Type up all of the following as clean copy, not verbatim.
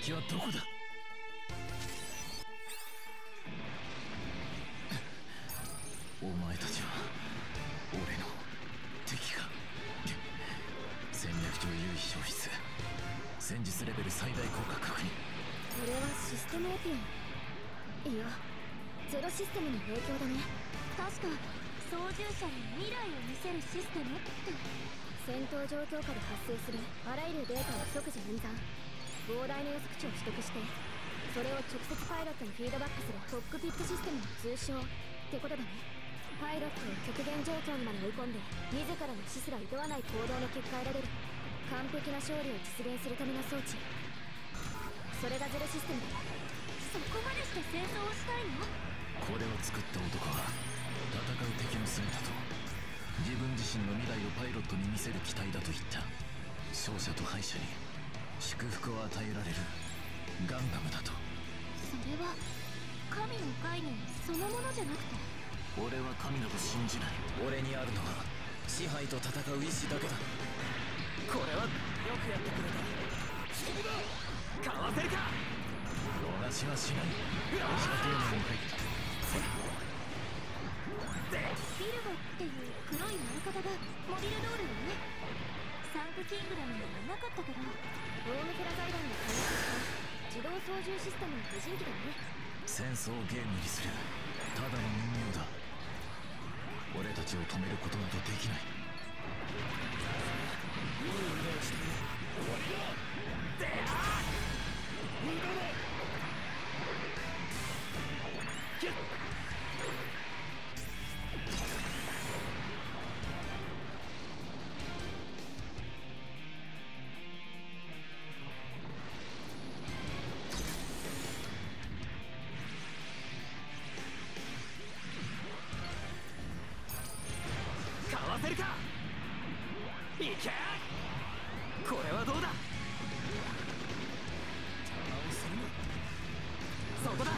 敵はどこだ。お前たちは俺の敵か。戦略上優位消失、戦術レベル最大効果確認。 これはシステムエピオン、いやゼロシステムの影響だね。 確か操縦者に未来を見せるシステムって。 戦闘状況下で発生するあらゆるデータを即時演算、膨大な予測値を取得して、それを直接パイロットにフィードバックするコックピットシステムの通称ってことだね。パイロットを極限状況にまで追い込んで、自らの死すら厭わない行動の結果得られる完璧な勝利を実現するための装置、それがゼロシステムだ。 そこまでして戦争をしたいの？ これを作った男は戦う敵の姿と自分自身の未来をパイロットに見せる機体だと言った。勝者と敗者に祝福を与えられるガンダムだと。 それは神の概念そのものじゃなくて？ 俺は神など信じない。俺にあるのは支配と戦う意志だけだ。これはよくやってくれた。そこだ、かわせるか。逃しはしない。私はゲームに入った。 ビルゴっていう黒い丸方がモビルドールよね。サンクキングダムにはなかったけど、 オウムフェラ財団が開発した自動操縦システムの無人機だね。 戦争をゲームにするただの人形だ。俺たちを止めることなどできない。いい腕をしている。終わりだ。であ無駄だ。キュッ。かわせるか。いけ。これはどうだ。邪魔をするな。そこだ。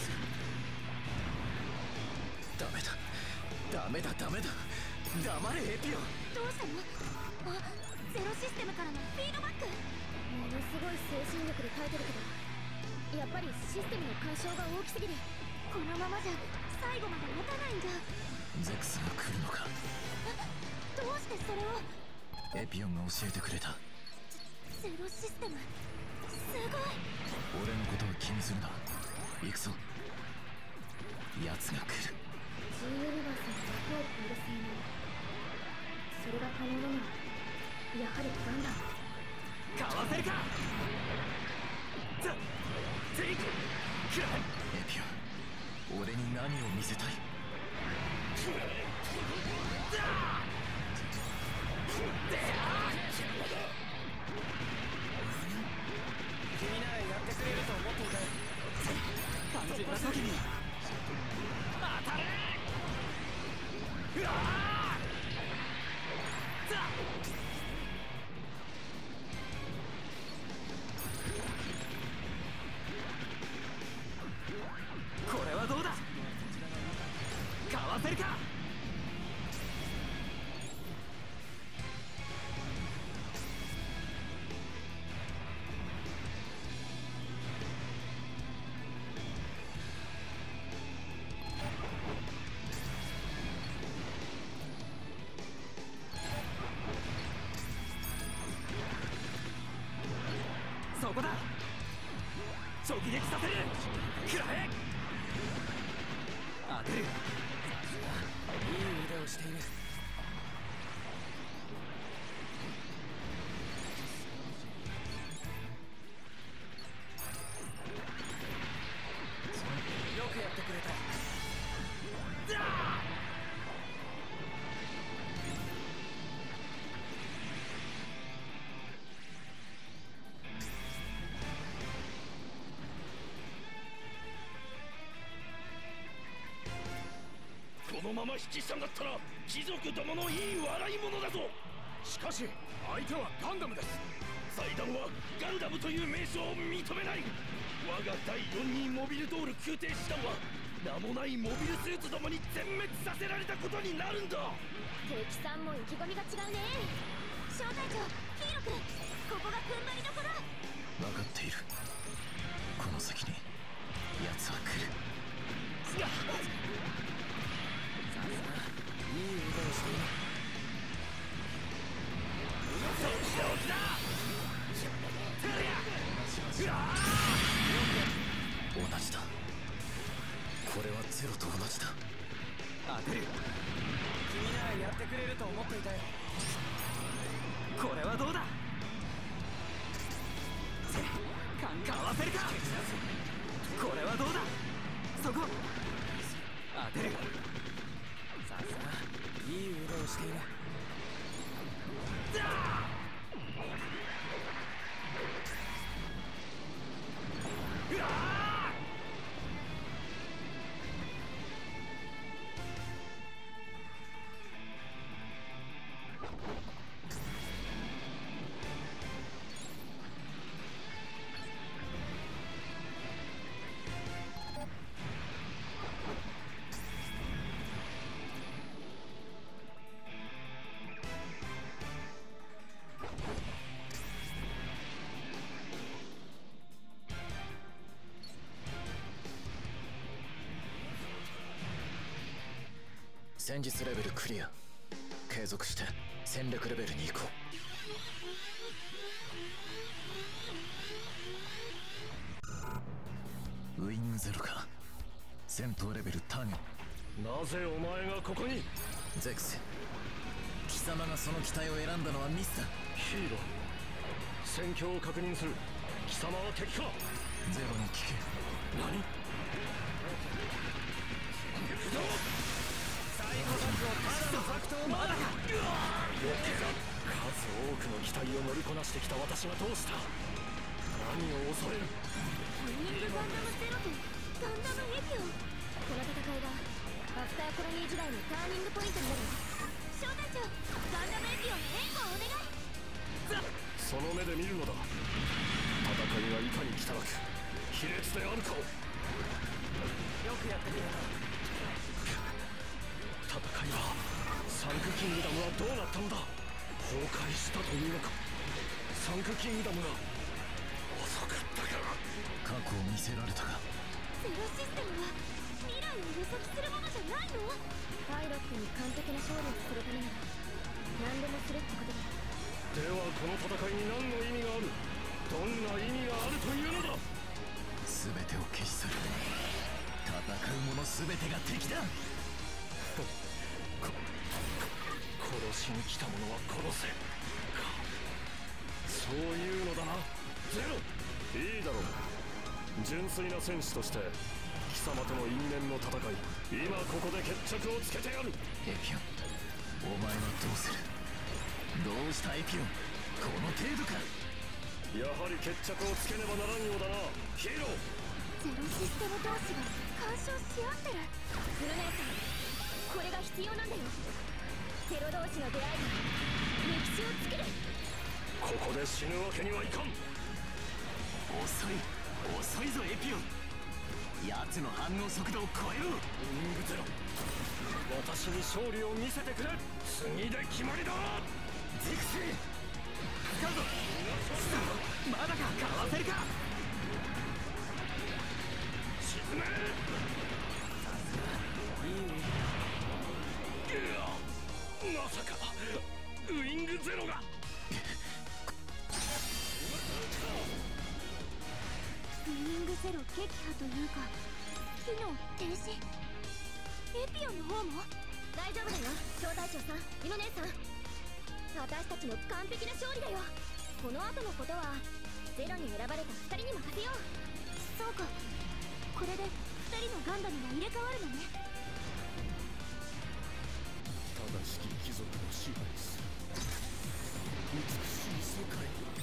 ダメだダメだダメだ。黙れエピオン。 どうしたの？あ、ゼロシステムからのフィードバック。 ものすごい精神力で耐えてるけど、やっぱりシステムの干渉が大きすぎる。 このままじゃ最後まで持たないんじゃ。 ゼクスが来るのか。 どうしてそれを？ エピオンが教えてくれた。 ゼロシステム、すごい。 俺のことは気にするな。行くぞ。奴が来る。 G ユニバースの枠を超える性能、それが可能なのはやはりガンダム。 かわせるか。ゼイクくらえ。エピオン、俺に何を見せたい。君ならやってくれると思っていたよ。肝心な時に当たれ。うわあ。これはどうだ。かわせるか。そこだ。直撃させる。くらえ。当てる。さすがいい腕をしている。よくやってくれた。 このまま引き下がったら貴族どものいい笑い者だぞ。しかし相手はガンダムです。財団はガンダムという名称を認めない。我が第4任モビルドール宮廷師団は名もないモビルスーツどもに全滅させられたことになるんだ。 敵さんも意気込みが違うね。 小隊長、ヒーロー君、ここが踏ん張りどころ。 分かっている。 だ。これはゼロと同じだ。当てる。君ならやってくれると思っていたよ。これはどうだ。かわせるか。これはどうだ。そこ当てる。さすがいい腕をしている。うわー！戦術レベルクリア。継続して戦略レベルに行こう。ウイングゼロか。戦闘レベルターゲット。 なぜお前がここに。 ゼクス、貴様がその機体を選んだのはミスだ。 ヒーロー、戦況を確認する。貴様は敵か。 ゼロに聞け。 何。 最後のただのファクトをまだか。 数多くの機体を乗りこなしてきた私がどうした。何を恐れる。 ウイングガンダムゼロとガンダムエピオン。 この戦いがアフターコロニー時代のターニングポイントになる。 小隊長、ガンダムエピオン援護お願い。 その目で見るのだ。戦いがいかに汚く卑劣であるかを。 よくやってくれた。 戦いはサンクキングダムはどうなったのだ。崩壊したというのか。サンクキングダムが遅かったか。 過去を見せられたか。 ゼロシステムは未来を予測するものじゃないの。 パイロットに完璧な勝利をするためなら何でもするってことだ。 ではこの戦いに何の意味がある。どんな意味があるというのだ。 全てを消し去る。戦う者全てが敵だ。 殺しに来た者は殺せか。そういうのだな。ゼロ。いいだろう。純粋な戦士として貴様との因縁の戦い、今ここで決着をつけてやる。 エピオン、お前はどうする。どうしたエピオン。この程度か。 やはり決着をつけねばならんようだな、ヒーロー。 ゼロシステム同士が干渉し合ってる。 グルネーさん、これが必要なんだよ。テロ同士の出会いが歴史を作る。 ここで死ぬわけにはいかん。 遅いぞエピオン。奴の反応速度を超えろ。 ウイングゼロ、私に勝利を見せてくれ。次で決まりだ。 ゼクス使うぞ。まだか。かわせるか。 沈め。まさかウイングゼロが。 ウイングゼロ撃破というか機能停止。エピオンの方も大丈夫だよ、小隊長さん、ユノ姉さん。私たちの完璧な勝利だよ。この後のことはゼロに選ばれた2人に任せよう。 そうか、これで2人のガンダムが入れ替わるのね。 正しき貴族を支配する美しい世界。